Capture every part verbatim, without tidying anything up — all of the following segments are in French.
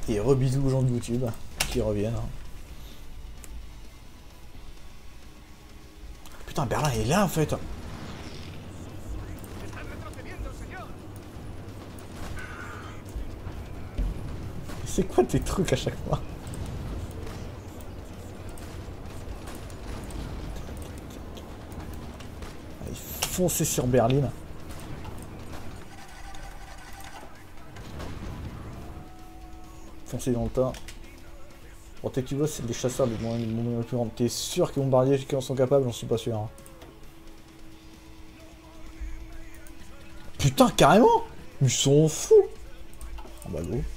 Et rebisous aux gens de YouTube qui reviennent. Hein. Putain, Berlin est là en fait. C'est quoi tes trucs à chaque fois? Allez, foncez sur Berlin. Foncez dans le tas. Bon, t'es que tu vois, c'est des chasseurs des moyens plus grands. T'es sûr que les bombardiers en sont capables? J'en suis pas sûr. Hein. Putain, carrément! Ils sont fous! Ah bah go.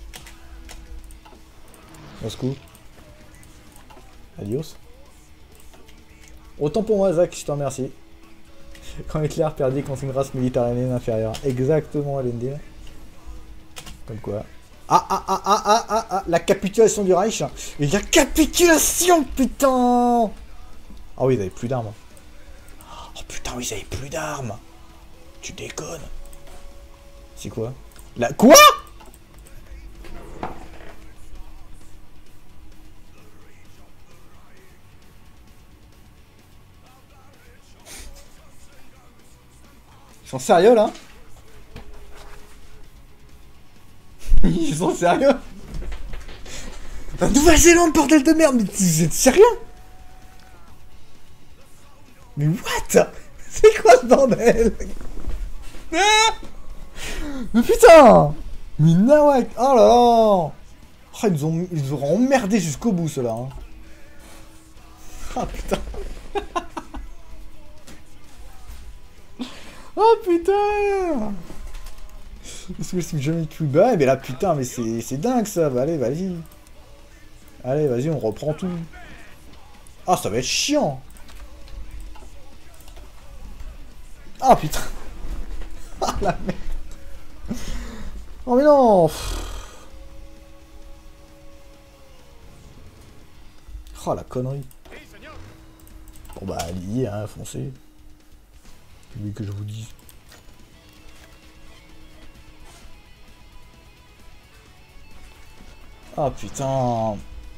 Moscou. Adios. Autant pour moi, Zach, je te remercie. Quand Hitler perdit contre une race méditerranéenne inférieure. Exactement, Elendil. Comme quoi. Ah, ah, ah, ah, ah, ah, ah, la capitulation du Reich. Il y a capitulation, putain! Ah oui, ils avaient plus d'armes. Oh putain, oui, ils avaient plus d'armes. Tu déconnes. C'est quoi? La... Quoi? Ils sont sérieux, là? Ils sont sérieux? La Nouvelle-Zélande, bordel de merde! Mais vous êtes sérieux? Mais what? C'est quoi ce bordel? Ah, mais putain! Mais nawak! Oh là là! Oh, ils nous ont, ils nous auront emmerdé jusqu'au bout, ceux-là. Hein. Ah putain! Oh putain! Parce que c'est jamais plus bas, mais là putain, mais c'est dingue ça! Bah, allez, vas-y! Allez, vas-y, on reprend tout! Ah, ça va être chiant! Ah putain! Ah la merde! Oh mais non! Oh la connerie! Bon bah, allié, hein, foncez! C'est lui que je vous dis. Ah putain!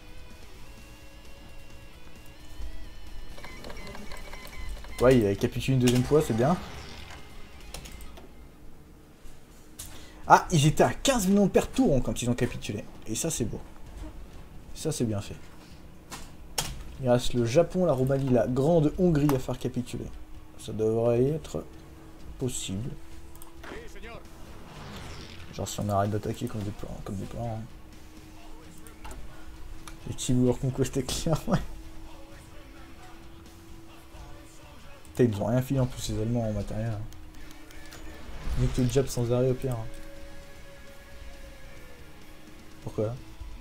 Ouais, il a capitulé une deuxième fois, c'est bien. Ah, ils étaient à quinze millions de pertes tour quand ils ont capitulé. Et ça, c'est beau. Ça, c'est bien fait. Il reste le Japon, la Roumanie, la Grande Hongrie à faire capituler. Ça devrait être possible. Genre si on arrête d'attaquer comme des plans, comme des plans. Hein. Les petits joueurs conquestés clairs, ouais. Putain, ils nous ont rien filé en plus ces Allemands en matériel. Nique le jab sans arrêt au pire. Hein. Pourquoi?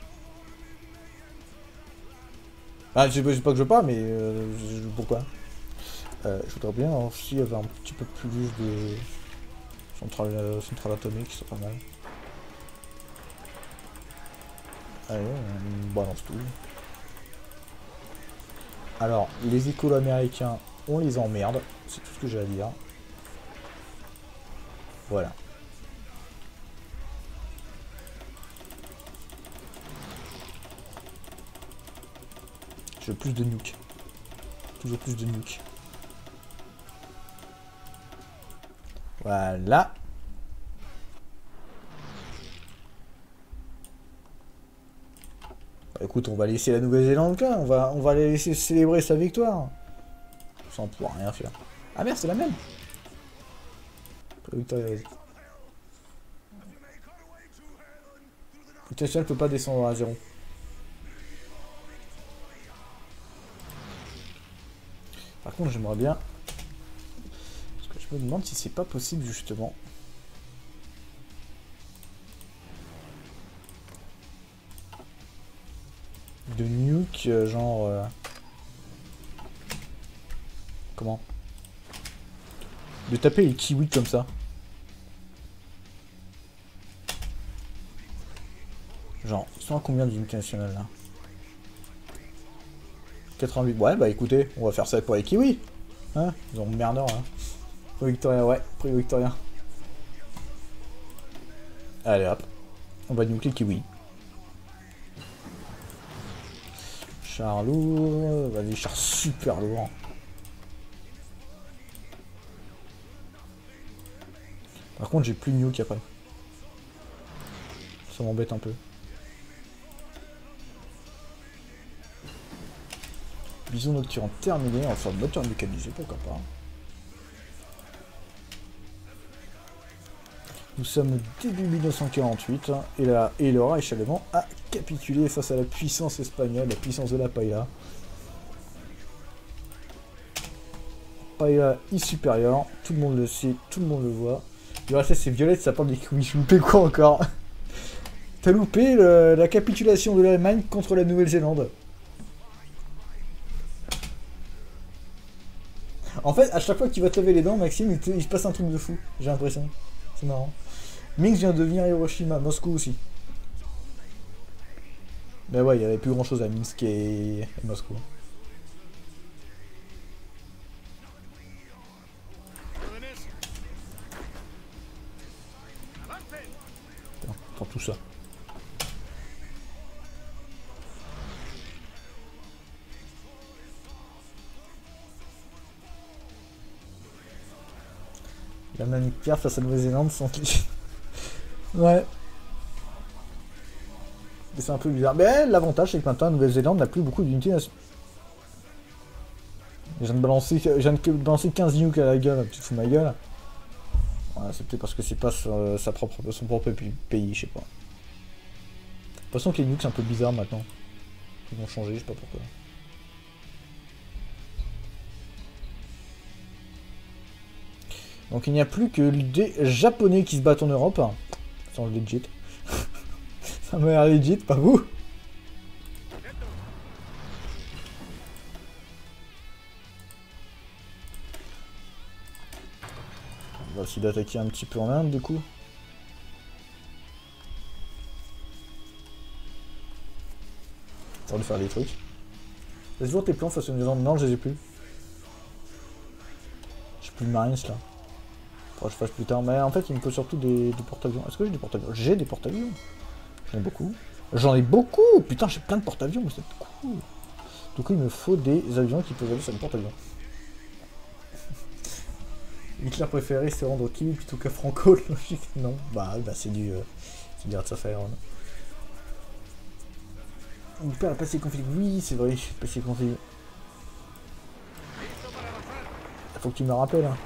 Ah, je sais pas, pas que je parle, mais euh, je, pourquoi? euh, Je voudrais bien aussi avoir un petit peu plus de centrale, euh, centrale atomique, qui serait pas mal. Allez, on balance tout. Alors, les écolos américains, on les emmerde, c'est tout ce que j'ai à dire. Voilà. Je veux plus de nuke. Toujours plus de nuke. Voilà. Bah, écoute, on va laisser la Nouvelle-Zélande là. On va, on va les laisser célébrer sa victoire. Sans pouvoir rien faire. Ah merde, c'est la même. Victoria, vas-y. Putain, ne peut pas descendre à zéro. Par contre, j'aimerais bien... Parce que je me demande si c'est pas possible, justement. De nuke, euh, genre... Euh... Comment? De taper les kiwis comme ça. Genre, ils sont à combien de l'unité nationale, là? quatre-vingt-huit. Ouais, bah écoutez, on va faire ça pour les kiwis. Hein? Ils ont merdeur, hein. Prix Victoria, ouais, prix Victoria. Allez hop. On va nuker les kiwis. Char lourd, vas-y, char super lourd. Par contre, j'ai plus de nuke après. Ça m'embête un peu. Bison nocturne terminé, on va faire une moteur mécanisée, pourquoi pas. Nous sommes au début mille neuf cent quarante-huit, et, la, et le Reich allemand a capitulé face à la puissance espagnole, la puissance de la paella. Paella est supérieure, tout le monde le sait, tout le monde le voit. Le reste c'est violette, ça parle des couilles, je loupé quoi encore? T'as loupé le, la capitulation de l'Allemagne contre la Nouvelle-Zélande. En fait, à chaque fois que tu vas te laver les dents, Maxime, il, te, il se passe un truc de fou, j'ai l'impression. C'est marrant. Minsk vient de devenir Hiroshima, Moscou aussi. Mais ouais, il n'y avait plus grand chose à Minsk et, et Moscou. Putain, prends tout ça. La même pierre face à Nouvelle-Zélande sans cliché. Ouais. C'est un peu bizarre. Mais l'avantage, c'est que maintenant, Nouvelle-Zélande n'a plus beaucoup d'unités. Je viens de balancer, je viens de balancer quinze nukes à la gueule. Tu te fous de ma gueule. Ouais, c'est peut-être parce que c'est pas sa, sa propre, son propre pays, je sais pas. De toute façon, que les nukes, c'est un peu bizarre maintenant. Ils vont changer, je sais pas pourquoi. Donc il n'y a plus que des Japonais qui se battent en Europe. Sans le legit. Ça m'a l'air legit, pas vous? On va essayer d'attaquer un petit peu en Inde du coup. Pour lui faire des trucs. Laisse voir tes plans face à une zone. Non, je les ai plus. J'ai plus de Marines là. Faudra que je fasse plus tard. Mais en fait, il me faut surtout des, des porte-avions. Est-ce que j'ai des porte-avions? J'ai des porte-avions. J'en ai beaucoup. J'en ai beaucoup. Putain, j'ai plein de porte-avions, mais c'est cool. Du coup, il me faut des avions qui peuvent aller sur le porte-avions. Hitler préféré, c'est rendre Kimi plutôt qu'à Franco, logique. Non, bah, bah c'est du... Euh, c'est du Hearts of Iron. Mon père a passé conflit. Oui, c'est vrai, passé conflit. Faut que tu me rappelles, hein.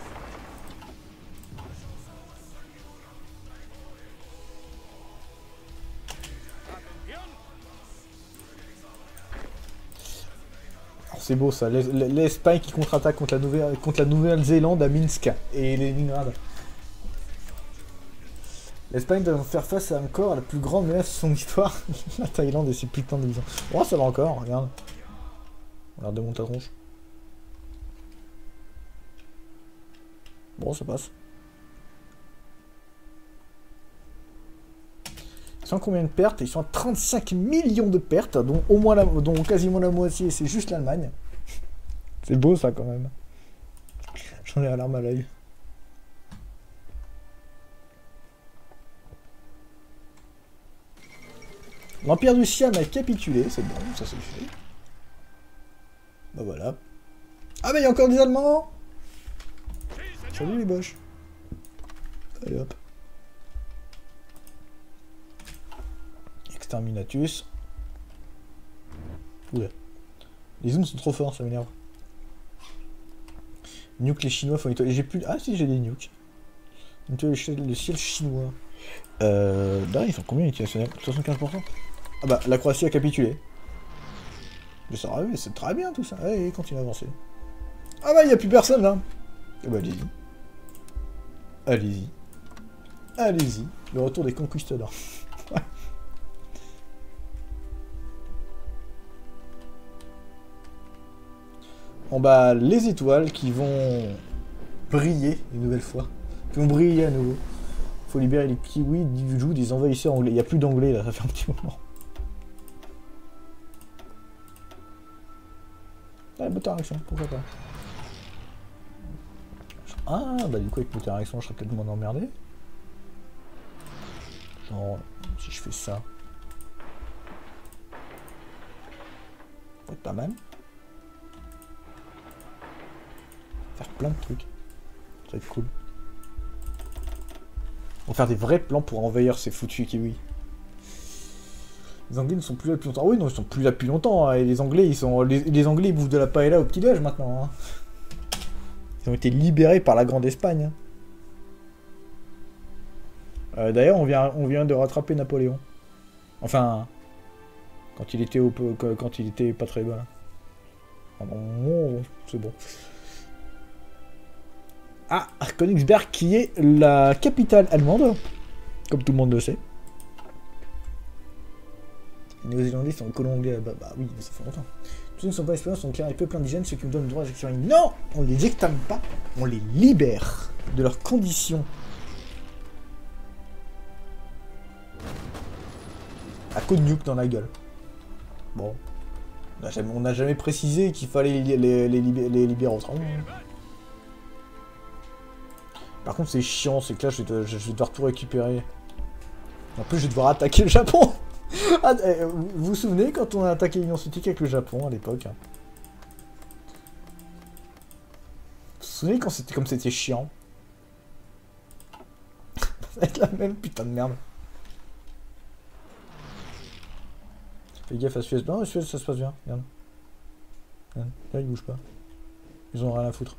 C'est beau ça, l'Espagne qui contre-attaque contre la Nouvelle, contre la Nouvelle-Zélande à Minsk et Leningrad. L'Espagne doit faire face à encore à la plus grande menace de son histoire, la Thaïlande et ses putains de bisons. Oh ça va encore, regarde. On a l'air de monter à tronche. Bon ça passe. Ils sont à combien de pertes? Ils sont à trente-cinq millions de pertes, dont au moins la, dont quasiment la moitié, c'est juste l'Allemagne. C'est beau ça quand même. J'en ai la larme à l'œil. L'Empire du Siam a capitulé, c'est bon, ça c'est fait. Bah voilà. Ah bah il y a encore des Allemands. Salut les boches. Allez hop. Exterminatus. Oula. Les zooms sont trop forts, ça m'énerve. Nuke les Chinois, faut nettoyer. J'ai plus. Ah si, j'ai des nukes. Nettoyer le ciel chinois. Euh. Là, ils sont combien utilisationnels? soixante-quinze pour cent. Ah bah, la Croatie a capitulé. Mais ça va, c'est très bien tout ça. Allez, continue à avancer. Ah bah, il n'y a plus personne là. Ah bah, allez-y. Allez-y. Allez-y. Le retour des conquistadors. Bon bah, les étoiles qui vont briller une nouvelle fois. Qui vont briller à nouveau. Faut libérer les kiwis du joug des envahisseurs anglais. Il n'y a plus d'anglais là, ça fait un petit moment. Ah, moteur à réaction, pourquoi pas. Ah, bah du coup avec moteur à réaction, je serais peut-être moins emmerdé. Genre, si je fais ça. Pas mal. Faire plein de trucs. Ça va être cool. On va faire des vrais plans pour envahir ces foutus kiwis. Les Anglais ne sont plus là depuis longtemps. Ah oui, non, ils sont plus là depuis longtemps. Hein. Et les Anglais, ils sont. Les, les Anglais, ils bouffent de la paella au petit-déj maintenant. Hein. Ils ont été libérés par la Grande Espagne. Hein. Euh, D'ailleurs, on vient, on vient de rattraper Napoléon. Enfin, quand il était au, quand il était pas très bas. Ah bon, c'est bon. Ah, Königsberg qui est la capitale allemande, comme tout le monde le sait. Les Néo-Zélandais sont colons-anglais là-bas. Bah oui, ça fait longtemps. Tous ceux qui ne sont pas espagnols sont clairs et peu plein d'hygiène, ce qui nous donne le droit à l'exception. Non, on les extermine pas, on les libère de leurs conditions. À coup de nuque dans la gueule. Bon. On n'a jamais, jamais précisé qu'il fallait les, les, les, libérer, les libérer autrement. Par contre, c'est chiant, c'est que là, je vais, je vais devoir tout récupérer. En plus, je vais devoir attaquer le Japon. Ah, eh, vous vous souvenez quand on a attaqué l'Union soviétique avec le Japon à l'époque? Vous vous souvenez quand c'était comme c'était chiant? Ça va être la même putain de merde. Fais gaffe à Suez. Non, Suez, ça se passe bien. Regarde. Regarde. Là, ils bougent pas. Ils ont rien à foutre.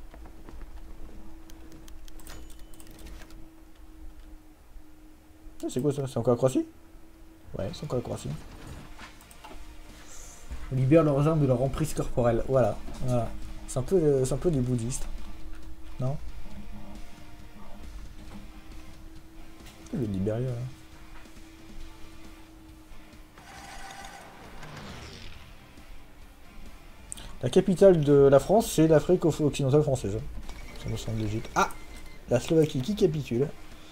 Ah, c'est quoi ça? C'est encore la Croatie? Ouais, c'est encore la Croatie. On libère leurs armes de leur emprise corporelle. Voilà. Voilà. C'est un peu, c'est un peu des bouddhistes. Non? Le Libéria. Là. La capitale de la France, c'est l'Afrique occidentale française. Ça me semble logique. Ah! La Slovaquie qui capitule.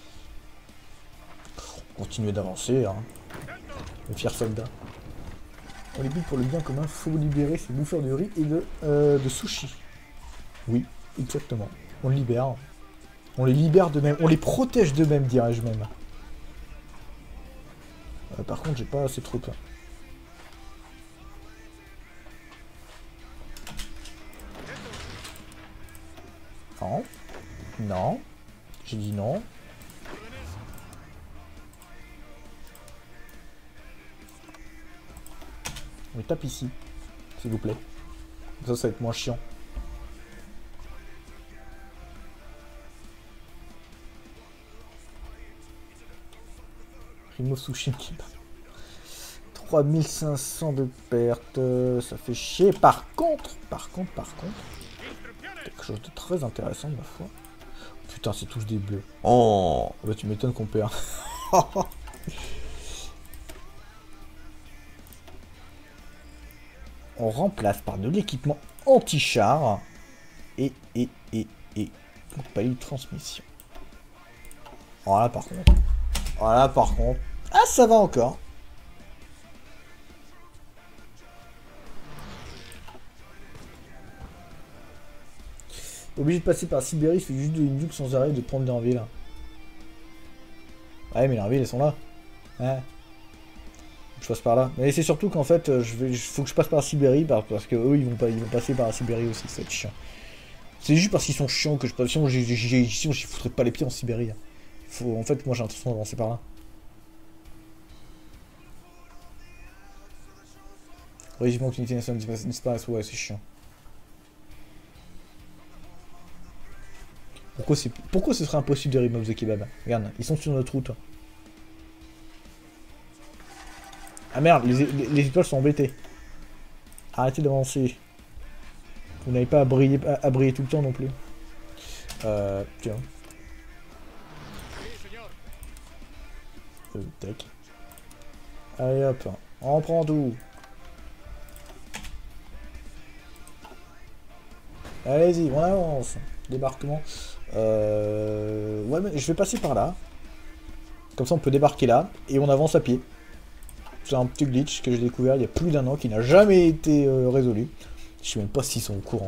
Continuez d'avancer, hein. Les fiers soldats. On les bute pour le bien commun, faut libérer ces bouffeurs de riz et de, euh, de sushi. Oui, exactement. On les libère. On les libère d'eux-mêmes. On les protège d'eux-mêmes, dirais-je même. Euh, par contre, j'ai pas assez de troupes. Non. Non. J'ai dit non. On les tape ici, s'il vous plaît. Ça, ça va être moins chiant. Rimo Sushimi. trois mille cinq cents de pertes. Ça fait chier. Par contre, par contre, par contre. Quelque chose de très intéressant, ma foi. Putain, c'est tous des bleus. Oh, bah tu m'étonnes qu'on perd. On remplace par de l'équipement anti-char et, et, et, et, compagnie de transmission. Voilà par contre. Voilà par contre. Ah, ça va encore. Obligé de passer par Sibérie, c'est juste des nukes sans arrêt de prendre leur ville. Ouais, mais leurs villes, elles sont là. Ouais. Je passe par là. Mais c'est surtout qu'en fait, je vais, faut que je passe par la Sibérie parce que eux, ils vont pas, ils vont passer par la Sibérie aussi. Ça va être chiant. C'est juste parce qu'ils sont chiants que je passe. Sinon, j'y foutrais pas les pieds en Sibérie. Faut, en fait, moi, j'ai l'impression d'avancer par là. Régiment d'unité nationale disparaissent, ouais, c'est chiant. Pourquoi, pourquoi ce serait impossible de remove the kebab? Regarde, ils sont sur notre route. Ah merde, les, les, les étoiles sont embêtées. Arrêtez d'avancer. Vous n'avez pas à briller, à, à briller tout le temps non plus. Euh, tiens. Euh, tac. Allez hop, on prend tout. Allez-y, on avance. Débarquement. Euh... Ouais, mais je vais passer par là. Comme ça, on peut débarquer là. Et on avance à pied. C'est un petit glitch que j'ai découvert il y a plus d'un an qui n'a jamais été euh, résolu. Je sais même pas s'ils sont au courant.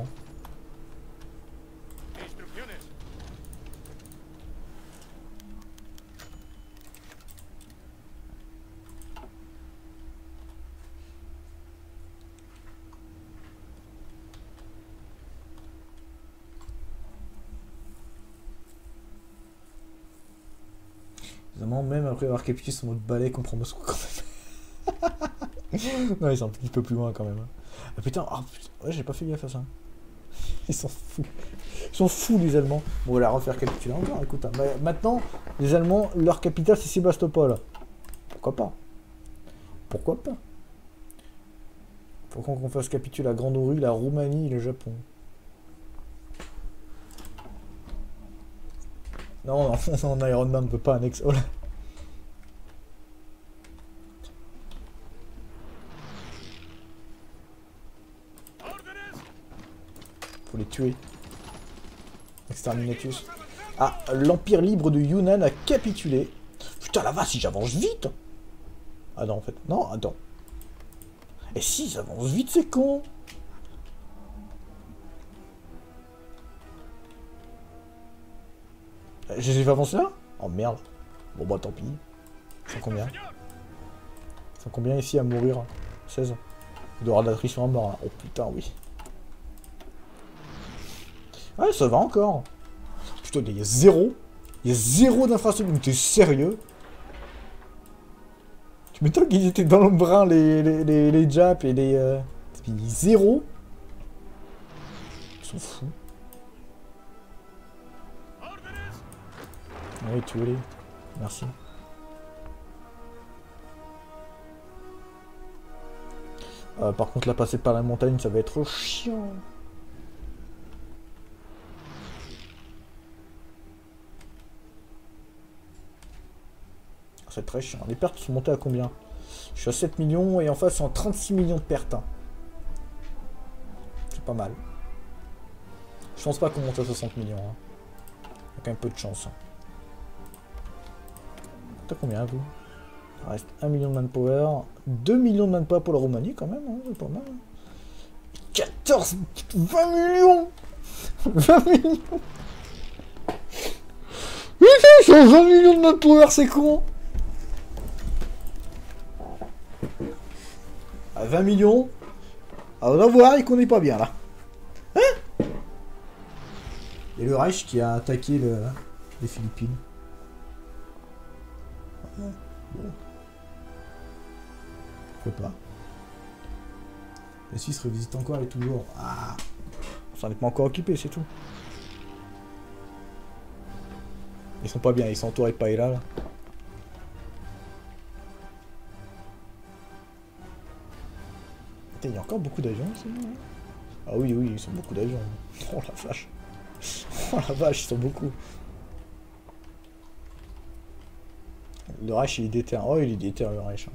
même après avoir capturé son mode balai contre Moscou quand même. Non, ils sont un petit peu plus loin quand même. Ah putain, oh, putain. Ouais, j'ai pas fait gaffe à ça. Ils sont fous. Ils sont fous les Allemands. Bon, on va la refaire capituler encore, écoute. Hein. Maintenant, les Allemands, leur capitale c'est Sébastopol. Pourquoi pas? Pourquoi pas? Pourquoi qu'on fasse capituler la Grande Rue, la Roumanie et le Japon? Non, non, non, Iron Man ne peut pas annexer. Oh là. Faut les tuer. Exterminatus. Ah, l'Empire libre de Yunnan a capitulé. Putain, la vache, si j'avance vite. Ah non, en fait. Non, attends. Et si, j'avance vite, c'est con. Je les ai fait avancer là? Oh merde. Bon bah tant pis. Ils sont combien? Ils sont combien ici à mourir? seize. Il doit y avoir de l'attrition à mort là. Oh putain, oui. Ouais, ça va encore. Putain, il y a zéro. Il y a zéro d'infrastructure. T'es sérieux? Tu m'étonnes qu'ils étaient dans le brin, les, les, les, les Japs et les... Euh... Zéro. Ils sont fous. Oui, tu voulais. Merci. Euh, par contre, là, passer par la montagne, ça va être chiant. C'est très chiant. Les pertes sont montées à combien? Je suis à sept millions et en face, c'est en trente-six millions de pertes. Hein. C'est pas mal. Je pense pas qu'on monte à soixante millions. Hein. Il y a quand même peu de chance. Hein. T'as combien, vous? Il reste un million de manpower. deux millions de manpower pour la Roumanie, quand même. Hein. C'est pas mal. quatorze... vingt millions vingt millions Putain, ils sont vingt millions de manpower, c'est con. À vingt millions. Ah, on va voir, il connaît pas bien, là. Hein? Et le Reich qui a attaqué le... les Philippines. Bon. Pourquoi pas. La Suisse revisite encore et toujours. Ah, on s'en est pas encore occupé, c'est tout. Ils sont pas bien, ils sont entourés de paella là. Il y a encore beaucoup d'avions ici. Ah oui, oui, ils sont beaucoup d'avions. Oh la vache. Oh la vache, ils sont beaucoup. Le Reich, il est déter. Oh, il est déter, le Reich.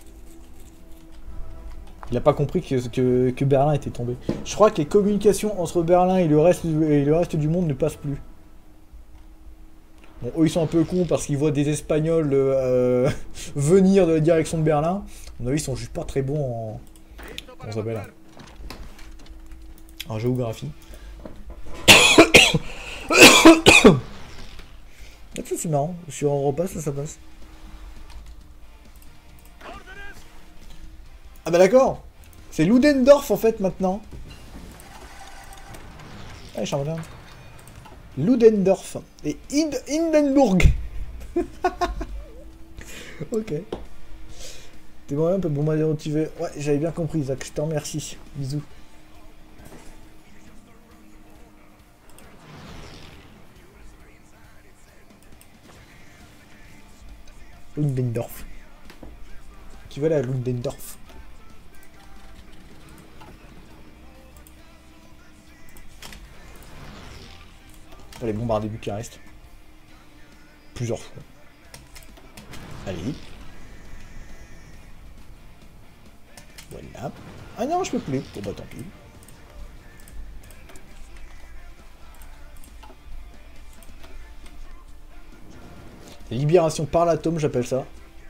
Il a pas compris que, que, que Berlin était tombé. Je crois que les communications entre Berlin et le reste, et le reste du monde ne passent plus. Bon, eux, ils sont un peu cons parce qu'ils voient des Espagnols euh, venir de la direction de Berlin. À mon avis, ils sont juste pas très bons en... Comment ça s'appelle? En géographie. C'est marrant. Je suis en repas, ça, ça passe. Ah bah d'accord. C'est Ludendorff en fait maintenant. Allez, Charles. Ludendorff et Ind Hindenburg. Ok. T'es bon, un peu bon motivé. Ouais, j'avais bien compris, Zach. Je te remercie. Bisous. Ludendorff. Qui va aller à Ludendorff? On va aller bombarder Bucarest. Plusieurs fois. Allez. Voilà. Ah non, je peux plus. Bon bah tant pis. Libération par l'atome, j'appelle ça.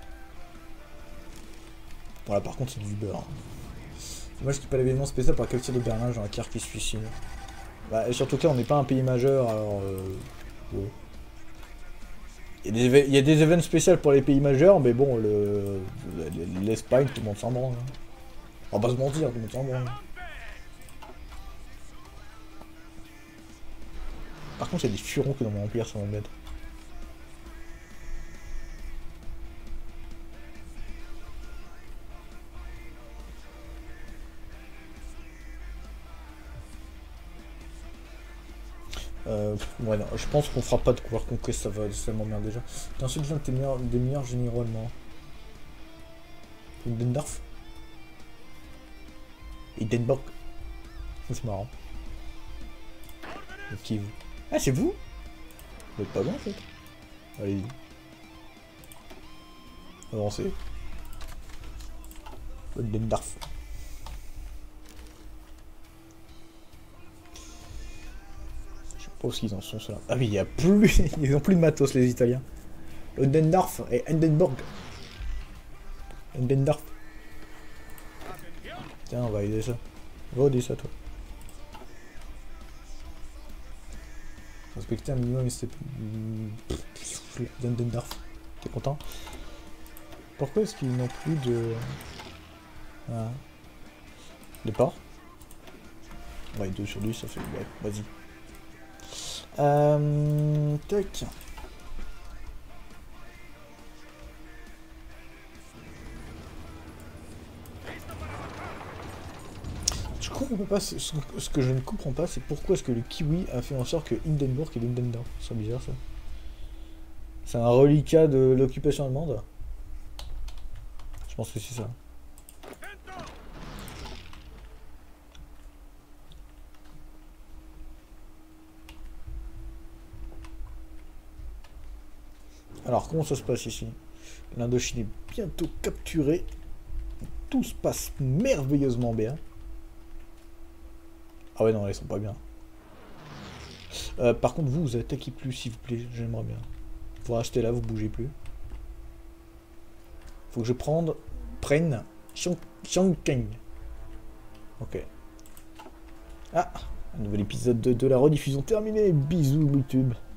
Voilà, par contre, c'est du beurre. Moi, je dis pas l'événement spécial par la capture de Berlin, genre un car qui se suicide. Bah, et surtout que là, on n'est pas un pays majeur, alors... Euh... Ouais. Il y a des, il y a des événements spéciaux pour les pays majeurs, mais bon, le l'Espagne, tout le monde s'en branle. On va pas se mentir, tout le monde s'en branle. Par contre, il y a des furons que dans mon empire, ça m'embête. Euh, ouais, non, je pense qu'on fera pas de couleur conquest, ça va, ça m'emmerde déjà. T'es ensuite l'un des meilleurs, des meilleurs généraux allemands. Ludendorff. Hindenburg. C'est marrant. Et qui vous? Ah, c'est vous? Vous êtes pas loin en fait. Allez-y. Avancez. Ludendorff. Je sais pas où ils en sont ceux-là. Ah oui, il y a plus. Ils ont plus de matos les Italiens. Ludendorff et Hindenburg. Hindenburg. Tiens, on va aider ça. Va aider ça, toi. Respecter un minimum, c'était... Hindenburg. T'es content? Pourquoi est-ce qu'ils n'ont plus de... Ah. Les ports? Ouais, deux sur deux, ça fait... Ouais, vas-y. Euh... Tac. Je comprends pas, ce, ce que je ne comprends pas, c'est pourquoi est-ce que le Kiwi a fait en sorte que Hindenburg et Ludendorff. C'est bizarre ça. C'est un reliquat de l'occupation allemande. Je pense que c'est ça. Alors, comment ça se passe ici? L'Indochine est bientôt capturée. Tout se passe merveilleusement bien. Ah ouais, non, ils sont pas bien. Euh, par contre, vous, vous attaquez plus, s'il vous plaît. J'aimerais bien. Vous restez là, vous bougez plus. Faut que je prenne... prenne... Chongqing. Ok. Ah, un nouvel épisode de, de la rediffusion terminé. Bisous, YouTube.